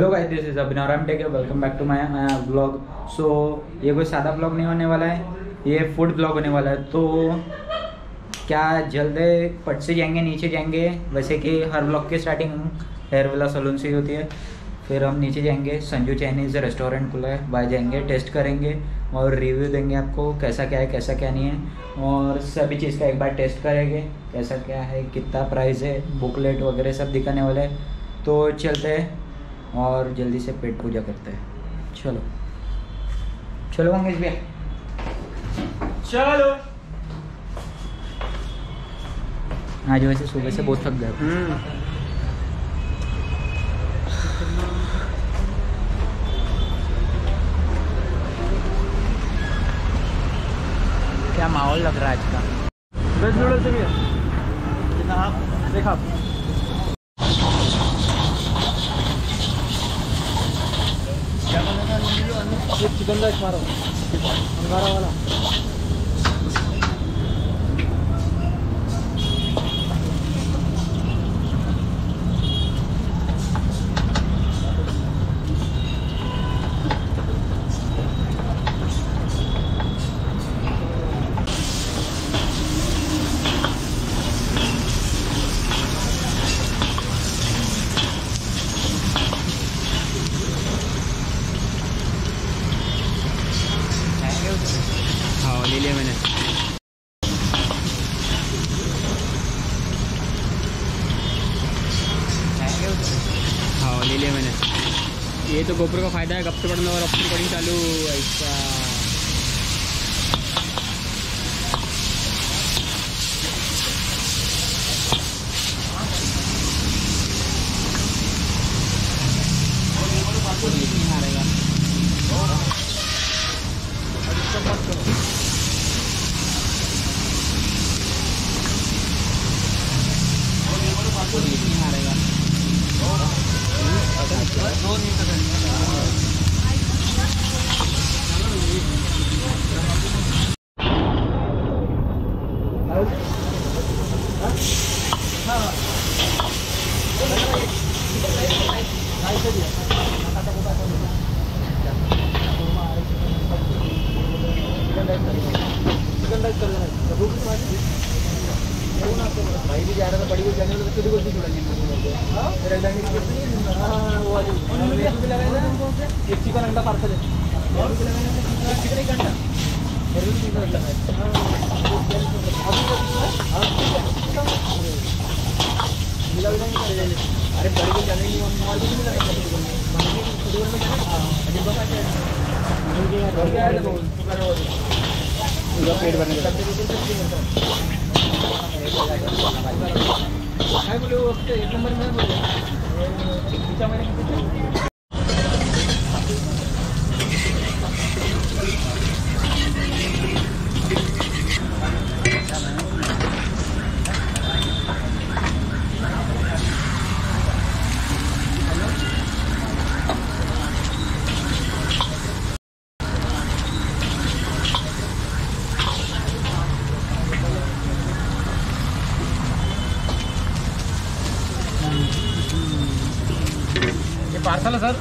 Hello guys, this is Abhinav Ram tech, welcome back to my vlog. So ये कोई सादा blog नहीं होने वाला है, ये फूड ब्लॉग होने वाला है। तो क्या जल्द पट से जाएंगे, नीचे जाएंगे, वैसे कि हर ब्लॉग की स्टार्टिंग हेयर वाला सलून से ही होती है। फिर हम नीचे जाएंगे, संजू चाइनीज़ रेस्टोरेंट खुला है, वहाँ जाएंगे, टेस्ट करेंगे और रिव्यू देंगे आपको कैसा क्या है, कैसा क्या नहीं है, और सभी चीज़ का एक बार टेस्ट करेंगे, कैसा क्या है, कितना प्राइस है, बुकलेट वगैरह सब दिखाने वाले हैं। तो चलते हैं और जल्दी से पेट पूजा करते हैं। चलो चलो मंगेश भैया, चलो। आज वैसे सुबह से बहुत थक गए। क्या माहौल लग रहा है आज का। वेज नूडल्स भी है, कितना आप देखा। चिकन राइस मारो अंगारा वाला। हाँ ले लिया मैंने। हाँ ले लिया मैंने। ये तो गोप्रो का फ़ायदा है, कब से पढ़ना और अब से रिकॉर्डिंग चालू। ऐसा भाई भी जा रहा था, बड़ी जाने वाले बच्चों को एक चिकन अंडा पार्सल है। अरे बड़ी जाने पेट भरने बोले वक्त एक नंबर में बोले पार्सल है सर।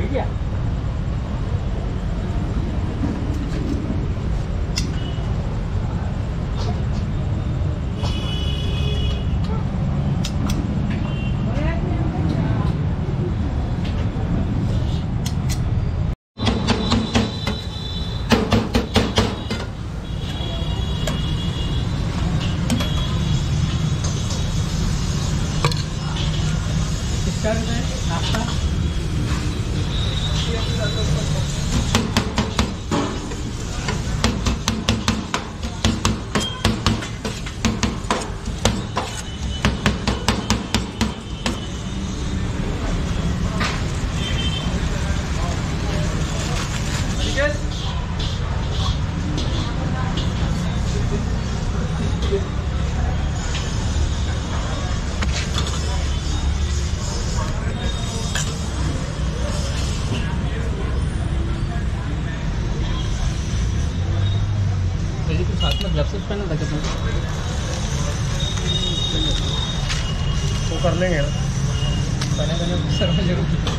क्या? किसका नाश्ता? साथ में ग्लव्स पहना था कितना? वो कर लेंगे ना, पहने सर में जरूर।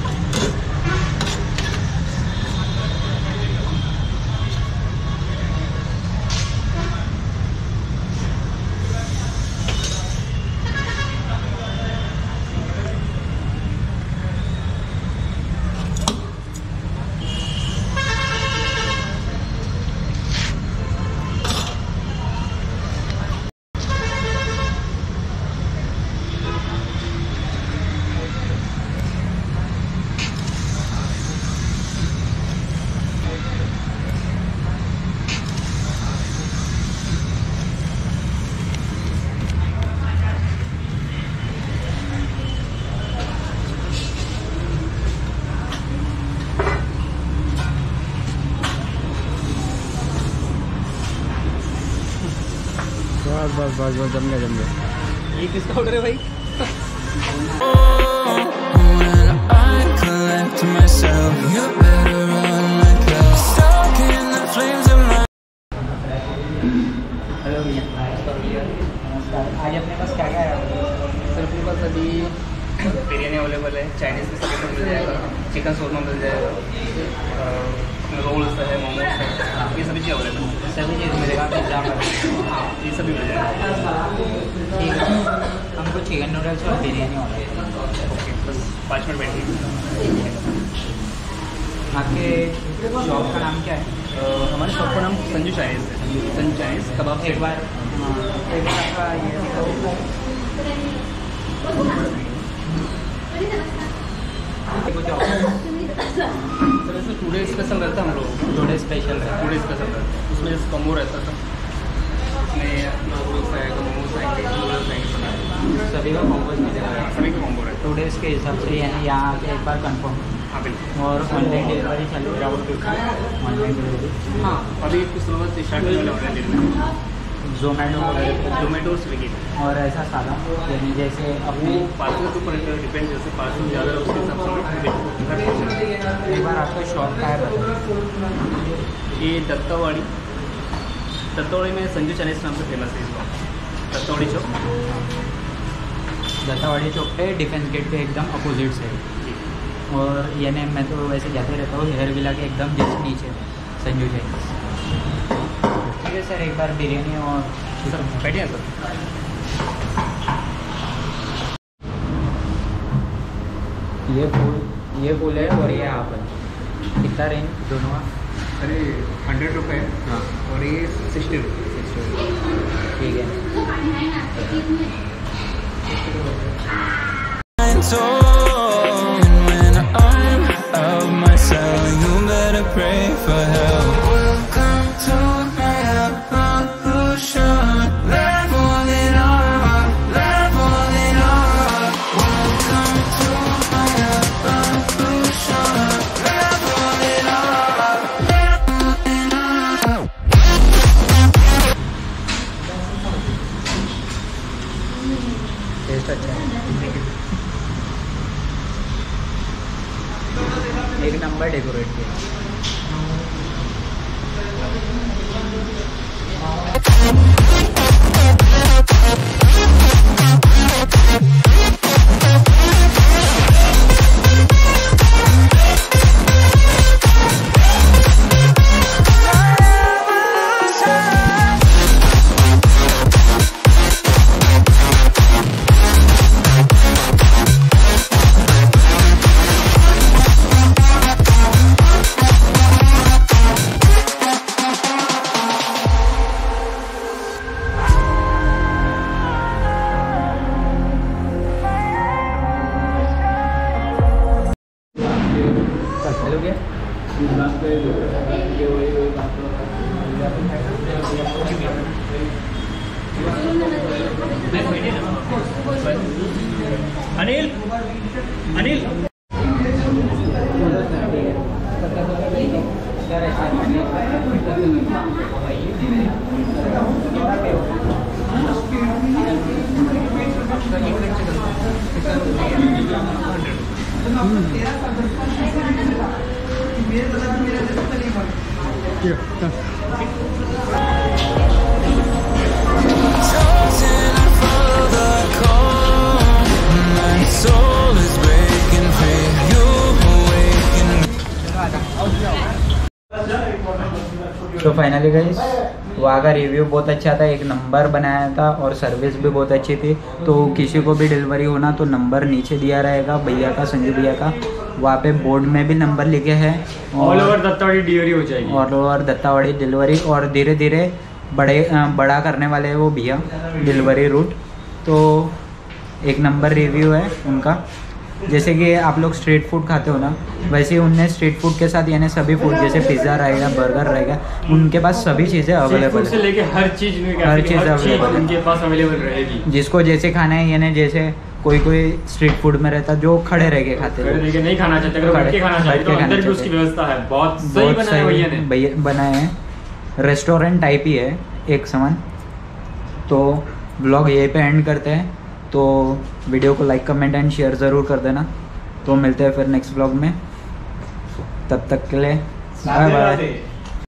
बस बस बस जम गया। ये किसका ऑर्डर है भाई? हेलो भैया, नमस्कार। आज अपने पास क्या क्या है? सर अपने पास अभी बिरयानी अवेलेबल है, चाइनीज़ में चिकन मिल जाएगा, चिकन शोरमा मिल जाएगा, रोल्स है, मोमोज है, ये सभी चीज़ अवेलेबल है। सभी चीज़ मिलेगा, पिज्ज़ा ये सभी मिल जाएगा। ठीक है, हमको चिकन नूडल्स और बिरयानी ऑर्डर है। ओके, बस 5 मिनट बैठिए। आपके शॉप का नाम क्या है? हमारे शॉप का नाम संजू चाइनीज़ है। संजू चाइनीज़ कबाब। एक बार आपका ये कुछ सर ऐसे टुडे स्पेशल रहता है हम लोग। टुडे स्पेशल है। टुडे स्पेशल रहता है, उसमें जैसे कॉम्बो रहता था, उसमें रोल्स आएगा, मोमोज आएंगे, नूडल्स आएंगे, सभी का कॉम्बो मिलेगा। सभी का कॉम्बो रहता है। 2 डेज़ के हिसाब से, यानी यहाँ आके एक बार कंफर्म। हाँ बिल्कुल। और ऑनलाइन डिलीवरी चालू है? ऑनलाइन डिलीवरी हाँ, अभी कुछ समय से स्टार्ट होने वाला ऑनलाइन डिलीवरी, जोमेटो वगैरह, जोमेटो, स्विगी। और ऐसा सादा, यानी जैसे अपने वो पार्सल के ऊपर डिपेंड, जैसे पार्सल ज़्यादा है उसके हिसाब से घर पहुँचे। एक बार आपका शॉप का है बताइए। ये दत्तावाड़ी में संजू चाइनीज़ नाम से फेमस है इसका। दत्तावाड़ी चौक, दत्तावाड़ी चौक पे डिफेंस गेट पे एकदम अपोजिट से। जी। और यानी मैं तो वैसे जाते रहता हूँ, हेयर विला के एकदम जस्ट नीचे संजू चाइनीज़। ठीक है सर, एक बार बिरयानी और सर बैठिए सर। ये फूल है और ये आप है। कितना रेंज दोनों का? अरे 100 रुपये है। हाँ, और ये 60 रुपये। ठीक है। When I'm out myself, you better pray for help. Welcome to my evolution. Leveling up, leveling up. Welcome to my evolution. Leveling up, leveling up. Taste अच्छा है, एक नंबर डेकोरेट किया। गया Anil Anil Chosen for the call. My soul is breaking free. You awaken. तो finally guys वहाँ का review बहुत अच्छा था, एक नंबर बनाया था और सर्विस भी बहुत अच्छी थी। तो किसी को भी डिलीवरी होना तो नंबर नीचे दिया रहेगा भैया का, संजू भैया का। वहाँ पे बोर्ड में भी नंबर लिखे हैं। ऑल ओवर दत्तावाड़ी डिलीवरी हो जाएगी। ऑल ओवर दत्तावाड़ी डिलीवरी, और धीरे धीरे बड़ा करने वाले हैं वो भैया डिलीवरी रूट। तो एक नंबर रिव्यू है उनका। जैसे कि आप लोग स्ट्रीट फूड खाते हो ना, वैसे ही उनने स्ट्रीट फूड के साथ यानी सभी फूड जैसे पिज़्ज़ा रहेगा, बर्गर रहेगा, उनके पास सभी चीज़ें अवेलेबल से है। लेके हर चीज़ अवेलेबल है उनके पास अवेलेबल रहेगी। जिसको जैसे खाना है, यानी जैसे कोई स्ट्रीट फूड में रहता जो खड़े रह के खाते थे, नहीं खाना चाहते, अगर बैठ के खाना चाहते तो अंदर भी उसकी व्यवस्था है। बहुत सही बनाया भैया ने, भैया बनाए हैं। रेस्टोरेंट टाइप ही है एक समान। तो ब्लॉग यहीं पे एंड करते हैं। तो वीडियो को लाइक कमेंट एंड शेयर ज़रूर कर देना। तो मिलते हैं फिर नेक्स्ट ब्लॉग में, तब तक के लिए बाय बाय।